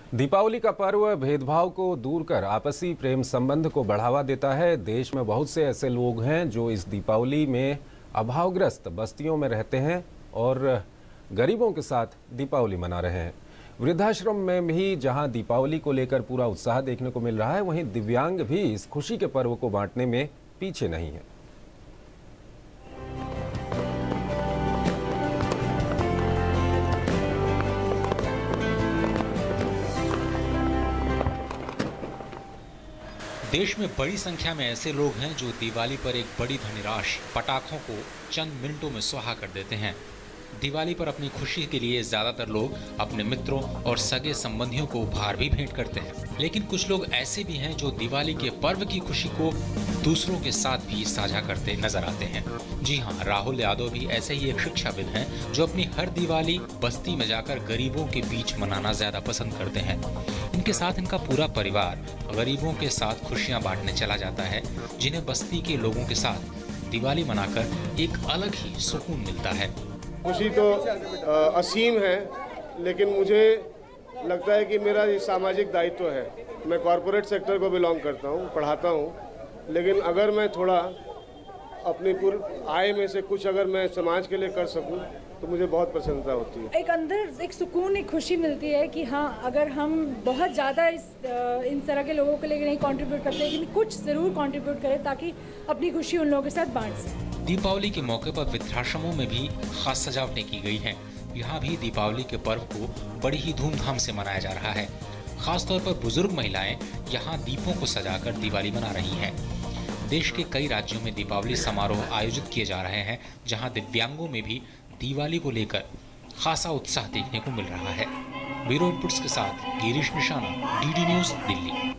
दीपावली का पर्व भेदभाव को दूर कर आपसी प्रेम संबंध को बढ़ावा देता है। देश में बहुत से ऐसे लोग हैं जो इस दीपावली में अभावग्रस्त बस्तियों में रहते हैं और गरीबों के साथ दीपावली मना रहे हैं। वृद्धाश्रम में भी जहां दीपावली को लेकर पूरा उत्साह देखने को मिल रहा है, वहीं दिव्यांग भी इस खुशी के पर्व को बांटने में पीछे नहीं है। देश में बड़ी संख्या में ऐसे लोग हैं जो दिवाली पर एक बड़ी धनराशि पटाखों को चंद मिनटों में स्वाहा कर देते हैं। दिवाली पर अपनी खुशी के लिए ज्यादातर लोग अपने मित्रों और सगे संबंधियों को उपहार भी भेंट करते हैं, लेकिन कुछ लोग ऐसे भी हैं जो दिवाली के पर्व की खुशी को दूसरों के साथ भी साझा करते नजर आते हैं। जी हाँ, राहुल यादव भी ऐसे ही एक शिक्षाविद हैं जो अपनी हर दिवाली बस्ती में जाकर गरीबों के बीच मनाना ज्यादा पसंद करते हैं। इनके साथ इनका पूरा परिवार गरीबों के साथ खुशियां बांटने चला जाता है, जिन्हें बस्ती के लोगों के साथ दिवाली मनाकर एक अलग ही सुकून मिलता है। खुशी तो असीम है, लेकिन मुझे लगता है कि मेरा ये सामाजिक दायित्व है। मैं कॉरपोरेट सेक्टर को बिलोंग करता हूँ, पढ़ाता हूँ, लेकिन अगर मैं थोड़ा अपनी पूरी आय में से कुछ अगर मैं समाज के लिए कर सकूँ तो मुझे बहुत प्रसन्नता होती है। एक अंदर एक सुकून, एक खुशी मिलती है कि हाँ, अगर हम बहुत ज़्यादा इन तरह के लोगों के लिए नहीं कंट्रीब्यूट करते, लेकिन कुछ ज़रूर कंट्रीब्यूट करें ताकि अपनी खुशी उन लोगों के साथ बांट सकें। दीपावली के मौके पर वृद्धाश्रमों में भी खास सजावटें की गई हैं। यहाँ भी दीपावली के पर्व को बड़ी ही धूमधाम से मनाया जा रहा है। खासतौर पर बुजुर्ग महिलाएं यहाँ दीपों को सजाकर दिवाली मना रही हैं। देश के कई राज्यों में दीपावली समारोह आयोजित किए जा रहे हैं, जहाँ दिव्यांगों में भी दिवाली को लेकर खासा उत्साह देखने को मिल रहा है। ब्यूरो इनपुट्स के साथ गिरीश निशाना, डीडी न्यूज़, दिल्ली।